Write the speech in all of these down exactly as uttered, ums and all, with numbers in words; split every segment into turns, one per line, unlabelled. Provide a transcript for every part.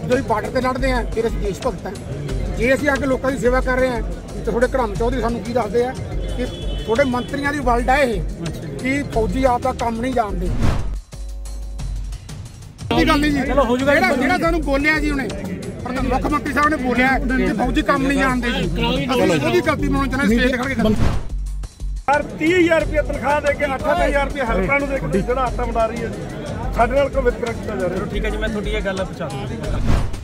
ਜਦੋਂ ਬਾਰਡਰ ਤੇ ਲੜਦੇ ਆ ਫਿਰ ਅਸੀਂ ਦੇਸ਼ ਭਗਤ ਹਾਂ। ਜੇ ਅਸੀਂ ਆ ਕੇ ਲੋਕਾਂ ਦੀ ਸੇਵਾ ਕਰ ਰਹੇ ਹਾਂ ਤੇ ਤੁਹਾਡੇ ਘੜਮ ਚੌਧਰੀ ਸਾਨੂੰ ਕੀ ਦੱਸਦੇ ਆ ਕਿ ਤੁਹਾਡੇ ਮੰਤਰੀਆਂ ਦੀ ਵਲਡ ਹੈ ਇਹ ਕਿ ਫੌਜੀ ਆਪ ਦਾ ਕੰਮ ਨਹੀਂ ਜਾਣਦੇ। ਗੱਲ ਨਹੀਂ ਜੀ, ਜਿਹੜਾ ਜਿਹੜਾ ਸਾਨੂੰ ਬੋਲਿਆ ਜੀ ਉਹਨੇ ਮੁੱਖ ਮੰਤਰੀ ਸਾਹਿਬ ਨੇ ਬੋਲਿਆ ਕਿ ਫੌਜੀ ਕੰਮ ਨਹੀਂ ਜਾਣਦੇ ਜੀ, ਉਹਦੀ ਗਲਤੀ ਮੰਨਣੀ ਚਾਹੁੰਦੇ ਸਟੇਜ ਤੇ ਖੜ ਕੇ।
ਯਾਰ ਤੀਹ ਹਜ਼ਾਰ ਰੁਪਏ ਤਨਖਾਹ ਦੇ ਕੇ ਅੱਠ ਹਜ਼ਾਰ ਰੁਪਏ ਹੈਲਪਰਾਂ ਨੂੰ ਦੇ ਕੇ ਜਿਹੜਾ ਆਟਾ ਵੰਡਾ ਰਹੀ ਹੈ ਜੀ, ਸਾਡੇ ਨਾਲ ਕੋਈ ਵਿਤਕਰਾ ਕੀਤਾ ਜਾ ਰਿਹਾ।
ਠੀਕ ਹੈ ਜੀ, ਮੈਂ ਤੁਹਾਡੀ ਇਹ ਗੱਲ ਪਹੁੰਚਾ ਦੂੰਗਾ।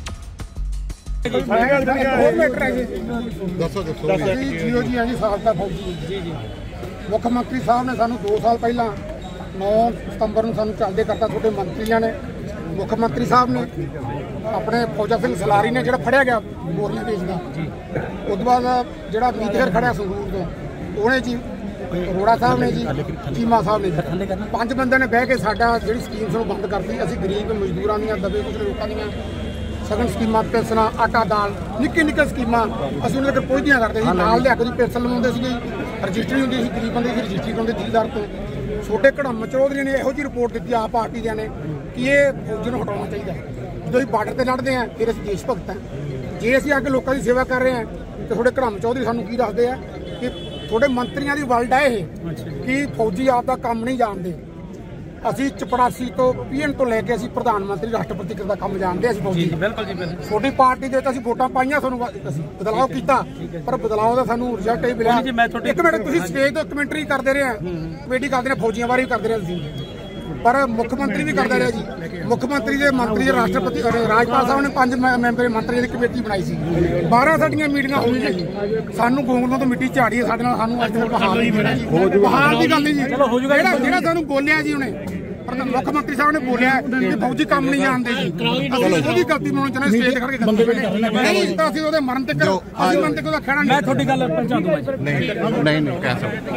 ਹੋਰ ਮੈਟਰ ਹੈ ਜੀ, ਦੱਸੋ ਦੱਸੋ ਜੀ। ਜੀਓ ਜੀ ਆ ਜੀ, ਸਾਬਕਾ ਫੌਜੀ ਜੀ ਜੀ ਮੁੱਖ ਮੰਤਰੀ ਸਾਹਿਬ ਨੇ ਸਾਨੂੰ ਦੋ ਸਾਲ ਪਹਿਲਾਂ ਨੌਂ ਸਤੰਬਰ ਨੂੰ ਸਾਨੂੰ ਚੱਲਦੇ ਕਰਤਾ ਤੁਹਾਡੇ ਮੰਤਰੀਆਂ ਨੇ। ਮੁੱਖ ਮੰਤਰੀ ਸਾਹਿਬ ਨੇ ਆਪਣੇ ਫੌਜਾ ਸਿੰਘ ਸਲਾਰੀ ਨੇ ਜਿਹੜਾ ਫੜਿਆ ਗਿਆ ਬੋਰੀਆਂ ਵੇਚਦਾ, ਉਸ ਤੋਂ ਬਾਅਦ ਜਿਹੜਾ ਮੀਤੇਰ ਖੜਿਆ ਸੰਗਰੂਰ ਤੋਂ ਉਹਨੇ ਜੀ, ਅਰੋੜਾ ਸਾਹਿਬ ਨੇ ਜੀ, ਚੀਮਾ ਸਾਹਿਬ ਨੇ, ਪੰਜ ਬੰਦਿਆਂ ਨੇ ਬਹਿ ਕੇ ਸਾਡਾ ਜਿਹੜੀ ਸਕੀਮ ਨੂੰ ਬੰਦ ਕਰਤੀ। ਅਸੀਂ ਗਰੀਬ ਮਜ਼ਦੂਰਾਂ ਦੀਆਂ, ਦਬੇ ਕੁਚਲੇ ਲੋਕਾਂ ਦੀਆਂ ਸਗਨ ਸਕੀਮਾਂ, ਪੈਨਸ਼ਨਾਂ, ਆਟਾ ਦਾਲ, ਨਿੱਕੇ ਨਿੱਕੇ ਸਕੀਮਾਂ ਅਸੀਂ ਉਹਨਾਂ ਤੱਕ ਪਹੁੰਚਦੀਆਂ ਕਰਦੇ ਸੀ। ਨਾਲ ਲਿਆ ਕੇ ਪੈਨਸ਼ਨ ਲਵਾਉਂਦੇ ਸੀਗੇ, ਰਜਿਸਟਰੀ ਹੁੰਦੀ ਸੀ, ਗਰੀਬ ਬੰਦੇ ਦੀ ਰਜਿਸਟਰੀ ਕਰਾਉਂਦੇ ਜ਼ਿਲ੍ਹੇਦਾਰ ਤੋਂ। ਛੋਟੇ ਘੜਮ ਚੌਧਰੀ ਨੇ ਇਹੋ ਜਿਹੀ ਰਿਪੋਰਟ ਦਿੱਤੀ ਆਪ ਪਾਰਟੀ ਦਿਆਂ ਨੇ ਕਿ ਇਹ ਫੌਜੀ ਨੂੰ ਹਟਾਉਣਾ ਚਾਹੀਦਾ। ਜਦੋਂ ਅਸੀਂ ਬਾਰਡਰ ਤੇ ਲੜਦੇ ਆ ਫਿਰ ਅਸੀਂ ਦੇਸ਼ ਭਗਤ ਹਾਂ। ਜੇ ਅਸੀਂ ਆ ਕੇ ਲੋਕਾਂ ਦੀ ਸੇਵਾ ਕਰ ਰਹੇ ਹਾਂ ਤੇ ਤੁਹਾਡੇ ਘੜਮ ਚੌਧਰੀ ਸਾਨੂੰ ਕੀ ਦੱਸਦੇ ਆ ਕਿ ਤੁਹਾਡੇ ਮੰਤਰੀਆਂ ਦੀ ਵਲਡ ਹੈ ਇਹ ਕਿ ਫੌਜੀ ਆਪ ਦਾ ਕੰਮ ਨਹੀਂ ਜਾਣਦੇ। ਅਸੀਂ ਚਪੜਾਸੀ ਤੋਂ ਪੀਐਨ ਤੋਂ ਲੈ ਕੇ ਅਸੀਂ ਪ੍ਰਧਾਨ ਮੰਤਰੀ ਰਾਸ਼ਟਰਪਤੀ ਦਾ ਕੰਮ ਜਾਣਦੇ। ਅਸੀਂ ਫੌਜੀ
ਬਿਲਕੁਲ ਜੀ, ਬਿਲਕੁਲ
ਛੋਟੀ ਪਾਰਟੀ ਦੇ ਵਿੱਚ ਅਸੀਂ ਵੋਟਾਂ ਪਾਈਆਂ, ਸਾਨੂੰ ਅਸੀਂ ਬਦਲਾਅ ਕੀਤਾ, ਪਰ ਬਦਲਾਅ ਦਾ ਸਾਨੂੰ ਰਿਜ਼ਲਟ ਇਹ ਮਿਲਿਆ। ਇੱਕ ਮਿੰਟ, ਤੁਸੀਂ ਸਟੇਜ ਤੋਂ ਕਮੈਂਟਰੀ ਕਰਦੇ ਰਹੇ ਆ, ਕਮੇਟੀ ਕਰਦੇ ਨੇ, ਫੌਜੀਆਂ ਬਾਰੇ ਵੀ ਕਰਦੇ ਰਹੇ ਅਸੀਂ, ਪਰ ਮੁੱਖ ਮੰਤਰੀ ਵੀ ਕਰਦਾ ਰਿਹਾ ਜੀ। ਮੁੱਖ ਮੰਤਰੀ ਦੇ ਮੰਤਰੀ ਰਾਸ਼ਟਰਪਤੀ ਰਾਜਪਾਲ ਸਾਹਿਬ ਨੇ ਪੰਜ ਮੈਂਬਰੀ ਮੰਤਰੀਆਂ ਦੀ ਕਮੇਟੀ ਬਣਾਈ ਸੀ। ਬਾਰਾਂ ਸਾਡੀਆਂ ਮੀਟਿੰਗਾਂ ਹੋਈਆਂ ਜੀ, ਸਾਨੂੰ ਗੋਂਗਲੋਂ ਤੋਂ ਮਿੱਟੀ ਝਾੜੀ ਹੈ ਸਾਡੇ ਨਾਲ, ਸਾਨੂੰ ਅੱਜ ਬਹਾਲ ਨਹੀਂ ਮਿਲਿਆ ਜੀ। ਬਹਾਲ ਦੀ ਗੱਲ ਨਹੀਂ ਜੀ, ਜਿਹੜਾ ਜਿਹੜਾ ਸਾਨੂੰ ਬੋਲਿਆ ਜੀ ਉਹਨੇ ਮੁੱਖ ਮੰਤਰੀ ਸਾਹਿਬ ਨੇ ਬੋਲਿਆ ਕਿ ਫੌਜੀ ਕੰਮ ਨਹੀਂ ਜਾਣਦੇ ਜੀ, ਉਹਦੀ ਗਲਤੀ ਮੰਨਣੀ ਚਾਹੁੰਦੇ ਸਟੇਜ ਤੇ ਖੜ ਕੇ। ਨਹੀਂ ਤਾਂ ਅਸੀਂ ਉਹਦੇ ਮਰਨ ਤੇ ਕਰੋ, ਅਸੀਂ ਮਰਨ ਤੇ ਉਹਦਾ ਖਹਿੜਾ ਨਹੀਂ।
ਮੈਂ ਤੁਹਾਡੀ ਗੱਲ ਪਹੁੰਚਾ ਦੂੰਗਾ।
ਨਹੀਂ ਨਹੀਂ ਕਹਿ ਸਕਦੇ।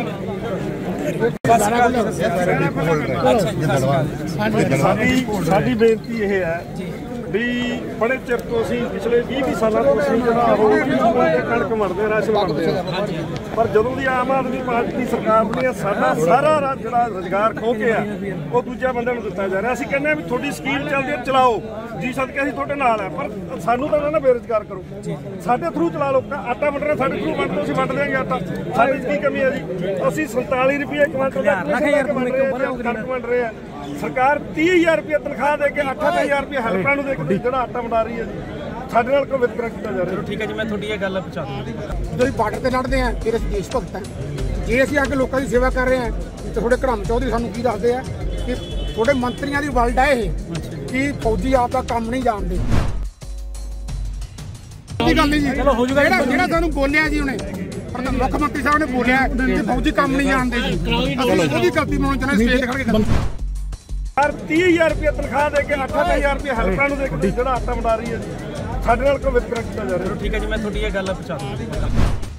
ਸਾਡੀ ਸਾਡੀ ਬੇਨਤੀ ਇਹ ਹੈ ਵੀ ਬੜੇ ਚਿਰ ਤੋਂ ਅਸੀਂ ਪਿਛਲੇ ਵੀਹ ਵੀਹ ਸਾਲਾਂ ਤੋਂ ਅਸੀਂ ਜਿਹੜਾ ਉਹ ਕਣਕ ਵੰਡਦੇ, ਰਾਸ਼ਨ ਵੰਡਦੇ ਆ, ਪਰ ਜਦੋਂ ਦੀ ਆਮ ਆਦਮੀ ਪਾਰਟੀ ਦੀ ਸਰਕਾਰ ਬਣੀ ਆ ਸਾਡਾ ਸਾਰਾ ਜਿਹੜਾ ਰੁਜ਼ਗਾਰ ਖੋ ਕੇ ਆ ਉਹ ਦੂਜੇ ਬੰਦੇ ਨੂੰ ਦਿੱਤਾ ਜਾ ਰਿਹਾ। ਅਸੀਂ ਕਹਿੰਦੇ ਆ ਵੀ ਤੁਹਾਡੀ ਸਕੀਮ ਚੱਲਦੀ ਹੈ ਚਲਾਓ ਜੀ, ਸਦਕੇ ਅਸੀਂ ਤੁਹਾਡੇ ਨਾਲ ਆ, ਪਰ ਸਾਨੂੰ ਤਾਂ ਨਾ ਬੇਰੁਜ਼ਗਾਰ ਕਰੋ, ਸਾਡੇ ਥਰੂ ਚਲਾ ਲਓ। ਆਟਾ ਵੰਡਣਾ ਸਾਡੇ ਥਰੂ ਵੰਡ ਦੋ, ਅਸੀਂ ਵੰਡ ਦਿਆਂਗੇ ਆਟਾ, ਸਾਡੇ 'ਚ ਕੀ ਕਮੀ ਹੈ ਜੀ। ਅਸੀਂ ਸੰਤਾਲੀ ਰੁਪਏ ਕੁਇੰਟਲ ਦਾ ਕਣਕ ਵੰਡ ਰਹੇ ਆ, ਸਰਕਾਰ ਤੀਹ ਹਜ਼ਾਰ ਰੁਪਏ ਤਨਖਾਹ ਦੇ ਕੇ ਅੱਠ ਹਜ਼ਾਰ ਰੁਪਏ ਹੈਲਪਰਾਂ ਨੂੰ ਦੇ ਕੇ ਜਿਹੜਾ ਆਟਾ ਵੰਡਾ ਰਹੀ ਹੈ ਜੀ, ਸਾਡੇ ਨਾਲ ਕੋਈ ਵਿਤਕਰਾ ਕੀਤਾ ਜਾ ਰਿਹਾ।
ਠੀਕ ਹੈ ਜੀ, ਮੈਂ ਤੁਹਾਡੀ ਇਹ ਗੱਲ ਪਹੁੰਚਾ ਦੂੰਗਾ।
ਜਦੋਂ ਬਾਰਡਰ ਤੇ ਲੜਦੇ ਆ ਫਿਰ ਅਸੀਂ ਦੇਸ਼ ਭਗਤ ਹਾਂ। ਜੇ ਅਸੀਂ ਆ ਕੇ ਲੋਕਾਂ ਦੀ ਸੇਵਾ ਕਰ ਰਹੇ ਹਾਂ ਤੇ ਤੁਹਾਡੇ ਘੜਮ ਚੌਧਰੀ ਸਾਨੂੰ ਕੀ ਦੱਸਦੇ ਆ ਕਿ ਤੁਹਾਡੇ ਮੰਤਰੀਆਂ ਦੀ ਵਲਡ ਹੈ ਇਹ ਕਿ ਫੌਜੀ ਆਪ ਦਾ ਕੰਮ ਨਹੀਂ ਜਾਣਦੇ। ਗੱਲ ਨਹੀਂ ਜੀ, ਜਿਹੜਾ ਜਿਹੜਾ ਸਾਨੂੰ ਬੋਲਿਆ ਜੀ ਉਹਨੇ ਮੁੱਖ ਮੰਤਰੀ ਸਾਹਿਬ ਨੇ ਬੋਲਿਆ ਕਿ ਫੌਜੀ ਕੰਮ ਨਹੀਂ ਜਾਣਦੇ ਜੀ, ਉਹਦੀ ਗਲਤੀ ਮੰਨਣੀ ਚਾਹੁੰਦੇ ਸਟੇਜ ਤੇ ਖੜ ਕੇ।
ਯਾਰ ਤੀਹ ਹਜ਼ਾਰ ਰੁਪਏ ਤਨਖਾਹ ਦੇ ਕੇ ਅੱਠ ਹਜ਼ਾਰ ਰੁਪਏ ਹੈਲਪਰਾਂ ਨੂੰ ਦੇ ਕੇ ਜਿਹੜਾ ਆਟਾ ਵੰਡਾ ਰਹੀ ਹੈ ਜੀ, ਸਾਡੇ ਨਾਲ ਕੋਈ ਵਿਤਕਰਾ ਕੀਤਾ ਜਾ ਰਿਹਾ।
ਠੀਕ ਹੈ ਜੀ, ਮੈਂ ਤੁਹਾਡੀ ਇਹ ਗੱਲ ਪਹੁੰਚਾ ਦੂੰਗਾ।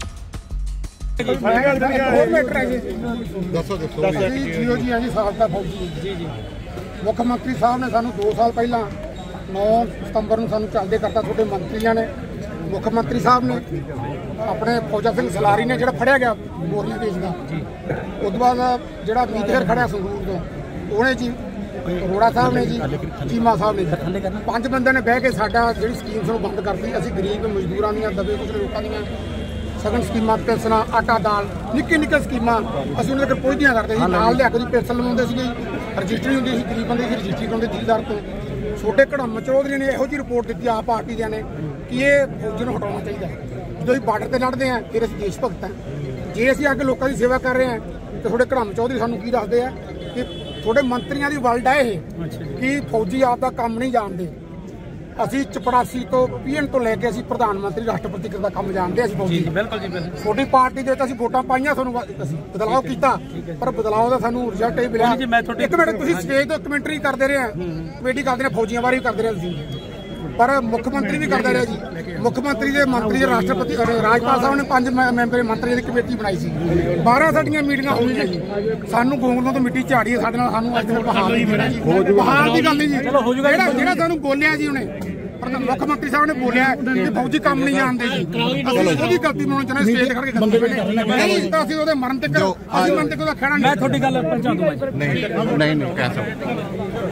ਹੋਰ ਮੈਟਰ ਹੈ ਜੀ,
ਦੱਸੋ ਦੱਸੋ
ਜੀ। ਜੀਓ ਜੀ ਆ ਜੀ, ਸਾਬਕਾ ਫੌਜੀ ਜੀ ਜੀ ਮੁੱਖ ਮੰਤਰੀ ਸਾਹਿਬ ਨੇ ਸਾਨੂੰ ਦੋ ਸਾਲ ਪਹਿਲਾਂ ਨੌਂ ਸਤੰਬਰ ਨੂੰ ਸਾਨੂੰ ਚੱਲਦੇ ਕਰਤਾ ਤੁਹਾਡੇ ਮੰਤਰੀਆਂ ਨੇ। ਮੁੱਖ ਮੰਤਰੀ ਸਾਹਿਬ ਨੇ ਆਪਣੇ ਫੌਜਾ ਸਿੰਘ ਸਲਾਰੀ ਨੇ ਜਿਹੜਾ ਫੜਿਆ ਗਿਆ ਬੋਰੀਆਂ ਵੇਚਦਾ, ਉਸ ਤੋਂ ਬਾਅਦ ਜਿਹੜਾ ਮੀਤੇਰ ਖੜਿਆ ਸੰਗਰੂਰ ਤੋਂ ਉਹਨੇ ਜੀ, ਅਰੋੜਾ ਸਾਹਿਬ ਨੇ ਜੀ, ਚੀਮਾ ਸਾਹਿਬ ਨੇ, ਪੰਜ ਬੰਦਿਆਂ ਨੇ ਬਹਿ ਕੇ ਸਾਡਾ ਜਿਹੜੀ ਸਕੀਮ ਨੂੰ ਬੰਦ ਕਰਤੀ। ਅਸੀਂ ਗਰੀਬ ਮਜ਼ਦੂਰਾਂ ਦੀਆਂ, ਦਬੇ ਕੁਚਲੇ ਲੋਕਾਂ ਦੀਆਂ ਸਗਨ ਸਕੀਮਾਂ, ਪੈਨਸ਼ਨਾਂ, ਆਟਾ ਦਾਲ, ਨਿੱਕੇ ਨਿੱਕੇ ਸਕੀਮਾਂ ਅਸੀਂ ਉਹਨਾਂ ਤੱਕ ਪਹੁੰਚਦੀਆਂ ਕਰਦੇ ਸੀ। ਨਾਲ ਲਿਆ ਕੇ ਪੈਨਸ਼ਨ ਲਵਾਉਂਦੇ ਸੀਗੇ, ਰਜਿਸਟਰੀ ਹੁੰਦੀ ਸੀ, ਗਰੀਬ ਬੰਦੇ ਦੀ ਰਜਿਸਟਰੀ ਕਰਾਉਂਦੇ ਜ਼ਿਲ੍ਹੇਦਾਰ ਤੋਂ। ਛੋਟੇ ਘੜਮ ਚੌਧਰੀ ਨੇ ਇਹੋ ਜਿਹੀ ਰਿਪੋਰਟ ਦਿੱਤੀ ਆਪ ਪਾਰਟੀ ਦਿਆਂ ਨੇ ਕਿ ਇਹ ਫੌਜੀ ਨੂੰ ਹਟਾਉਣਾ ਚਾਹੀਦਾ। ਜਦੋਂ ਅਸੀਂ ਬਾਰਡਰ ਤੇ ਲੜਦੇ ਆ ਫਿਰ ਅਸੀਂ ਦੇਸ਼ ਭਗਤ ਹਾਂ। ਜੇ ਅਸੀਂ ਆ ਕੇ ਲੋਕਾਂ ਦੀ ਸੇਵਾ ਕਰ ਰਹੇ ਹਾਂ ਤੇ ਤੁਹਾਡੇ ਘੜਮ ਚੌਧਰੀ ਸਾਨੂੰ ਕੀ ਦੱਸਦੇ ਆ ਕਿ ਤੁਹਾਡੇ ਮੰਤਰੀਆਂ ਦੀ ਵਲਡ ਹੈ ਇਹ ਕਿ ਫੌਜੀ ਆਪ ਦਾ ਕੰਮ ਨਹੀਂ ਜਾਣਦੇ। ਅਸੀਂ ਚਪੜਾਸੀ ਤੋਂ ਪੀਐਨ ਤੋਂ ਲੈ ਕੇ ਅਸੀਂ ਪ੍ਰਧਾਨ ਮੰਤਰੀ ਰਾਸ਼ਟਰਪਤੀ ਦਾ ਕੰਮ ਜਾਣਦੇ। ਅਸੀਂ ਫੌਜੀ
ਬਿਲਕੁਲ ਜੀ, ਬਿਲਕੁਲ
ਛੋਟੀ ਪਾਰਟੀ ਦੇ ਵਿੱਚ ਅਸੀਂ ਵੋਟਾਂ ਪਾਈਆਂ, ਸਾਨੂੰ ਅਸੀਂ ਬਦਲਾਅ ਕੀਤਾ, ਪਰ ਬਦਲਾਅ ਦਾ ਸਾਨੂੰ ਰਿਜ਼ਲਟ ਇਹ ਮਿਲਿਆ। ਇੱਕ ਮਿੰਟ, ਤੁਸੀਂ ਸਟੇਜ ਤੋਂ ਕਮੈਂਟਰੀ ਕਰਦੇ ਰਹੇ ਆ, ਕਮੇਟੀ ਕਰਦੇ ਨੇ, ਫੌਜੀਆਂ ਬਾਰੇ ਵੀ ਕਰਦੇ ਰਹੇ ਅਸੀਂ, ਪਰ ਮੁੱਖ ਮੰਤਰੀ ਵੀ ਕਰਦਾ ਰਿਹਾ ਜੀ। ਮੁੱਖ ਮੰਤਰੀ ਦੇ ਮੰਤਰੀ ਰਾਸ਼ਟਰਪਤੀ ਰਾਜਪਾਲ ਸਾਹਿਬ ਨੇ ਪੰਜ ਮੈਂਬਰੀ ਮੰਤਰੀਆਂ ਦੀ ਕਮੇਟੀ ਬਣਾਈ ਸੀ। ਬਾਰਾਂ ਸਾਡੀਆਂ ਮੀਟਿੰਗਾਂ ਹੋਈਆਂ ਜੀ, ਸਾਨੂੰ ਗੋਂਗਲੋਂ ਤੋਂ ਮਿੱਟੀ ਝਾੜੀ ਹੈ ਸਾਡੇ ਨਾਲ, ਸਾਨੂੰ ਅੱਜ ਬਹਾਲ ਨਹੀਂ ਮਿਲਿਆ ਜੀ। ਬਹਾਲ ਦੀ ਗੱਲ ਨਹੀਂ ਜੀ, ਜਿਹੜਾ ਜਿਹੜਾ ਸਾਨੂੰ ਬੋਲਿਆ ਜੀ ਉਹਨੇ ਮੁੱਖ ਮੰਤਰੀ ਸਾਹਿਬ ਨੇ ਬੋਲਿਆ ਕਿ ਫੌਜੀ ਕੰਮ ਨਹੀਂ ਜਾਣਦੇ ਜੀ, ਉਹਦੀ ਗਲਤੀ ਮੰਨਣੀ ਚਾਹੁੰਦੇ ਸਟੇਜ ਤੇ ਖੜ ਕੇ। ਨਹੀਂ ਤਾਂ ਅਸੀਂ ਉਹਦੇ ਮਰਨ ਤੇ ਕਰੋ, ਅਸੀਂ ਮਰਨ ਤੇ ਉਹਦਾ ਖਹਿੜਾ ਨਹੀਂ।
ਮੈਂ ਤੁਹਾਡੀ ਗੱਲ ਪਹੁੰਚਾ ਦੂੰਗਾ।
ਨਹੀਂ ਨਹੀਂ ਕਹਿ ਸਕਦੇ।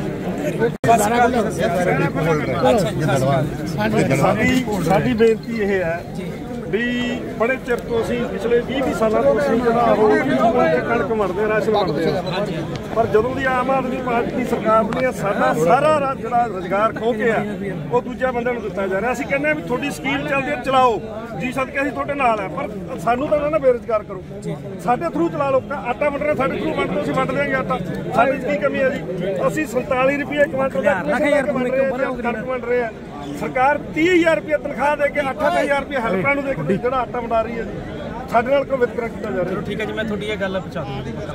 ਸਾਡੀ ਸਾਡੀ ਬੇਨਤੀ ਇਹ ਹੈ ਵੀ ਬੜੇ ਚਿਰ ਤੋਂ ਅਸੀਂ ਪਿਛਲੇ ਵੀਹ ਵੀਹ ਸਾਲਾਂ ਤੋਂ ਅਸੀਂ ਜਿਹੜਾ ਉਹ ਕਣਕ ਵੰਡਦੇ ਰਾਸ਼ਨ ਵੰਡਦੇ ਆ ਪਰ ਜਦੋਂ ਦੀ ਆਮ ਆਦਮੀ ਪਾਰਟੀ ਦੀ ਸਰਕਾਰ ਬਣੀ ਆ ਸਾਡਾ ਸਾਰਾ ਰਾ- ਜਿਹੜਾ ਰੁਜ਼ਗਾਰ ਖੋ ਕੇ ਆ ਉਹ ਦੂਜੇ ਬੰਦੇ ਨੂੰ ਦਿੱਤਾ ਜਾ ਰਿਹਾ। ਅਸੀਂ ਕਹਿੰਦੇ ਆ ਵੀ ਤੁਹਾਡੀ ਸਕੀਮ ਚੱਲਦੀ ਹੈ ਚਲਾਓ ਜੀ ਸਦਕੇ ਅਸੀਂ ਤੁਹਾਡੇ ਨਾਲ ਆ ਪਰ ਸਾਨੂੰ ਤਾਂ ਨਾ ਬੇਰੁਜ਼ਗਾਰ ਕਰੋ ਸਾਡੇ ਥਰੂ ਚਲਾ ਲਓ ਆਟਾ ਵੰਡ ਰਹੇ ਸਾਡੇ ਥਰੂ ਵੰਡ ਦੋ ਅਸੀਂ ਵੰਡ ਦਿਆਂਗੇ ਆਟਾ ਸਾਡੇ 'ਚ ਕੀ ਕਮੀ ਹੈ ਜੀ। ਅਸੀਂ ਸੰਤਾਲੀ ਰੁਪਏ ਕੁਇੰਟਲ ਦਾ ਕਣਕ ਵੰਡ ਰਹੇ ਆ ਸਰਕਾਰ ਤੀਹ ਹਜ਼ਾਰ ਰੁਪਏ ਤਨਖਾਹ ਦੇ ਕੇ ਅੱਠ ਅੱਠ ਹਜ਼ਾਰ ਰੁਪਏ ਹੈਲਪਰਾਂ ਨੂੰ ਦੇ ਕੇ ਜਿਹੜਾ ਆਟਾ ਵੰਡਾ ਰਹੀ ਹੈ ਜੀ ਸਾਡੇ ਨਾਲ ਕੋਈ ਵਿਤਕਰਾ ਕੀਤਾ ਜਾ ਰਿਹਾ।
ਠੀਕ ਹੈ ਜੀ, ਮੈਂ ਤੁਹਾਡੀ ਇਹ ਗੱਲ ਪਹੁੰਚਾ ਦੂੰਗਾ।